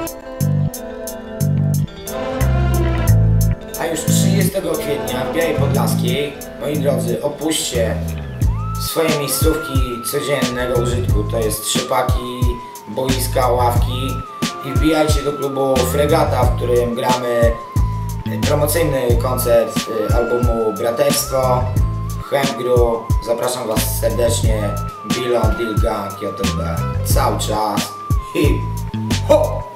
A już 30 kwietnia w Białej Podlaskiej, moi drodzy, opuśćcie swoje miejscówki codziennego użytku, to jest trzypaki, boiska, ławki i wbijajcie do klubu Fregata, w którym gramy promocyjny koncert albumu Braterstwo, Hempgru. Zapraszam was serdecznie, Bilon, Deal Gang, JTB, cały czas, hip, hop!